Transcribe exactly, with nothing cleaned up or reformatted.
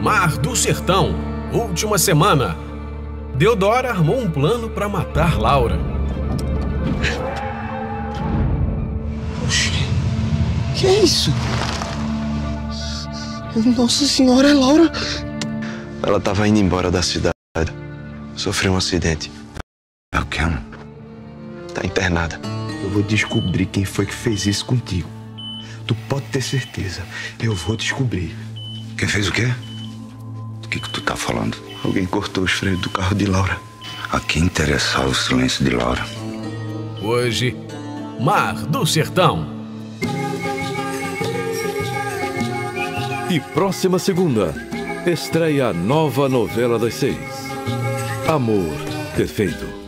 Mar do Sertão, última semana. Deodora armou um plano para matar Laura. Oxi, que é isso? Nossa Senhora, é Laura. Ela estava indo embora da cidade. Sofreu um acidente. É o quê? Tá internada. Eu vou descobrir quem foi que fez isso contigo. Tu pode ter certeza. Eu vou descobrir. Quem fez o quê? Do que que tu tá falando? Alguém cortou os freios do carro de Laura. A quem interessava o silêncio de Laura? Hoje, Mar do Sertão. E próxima segunda, estreia a nova novela das seis. Amor Perfeito.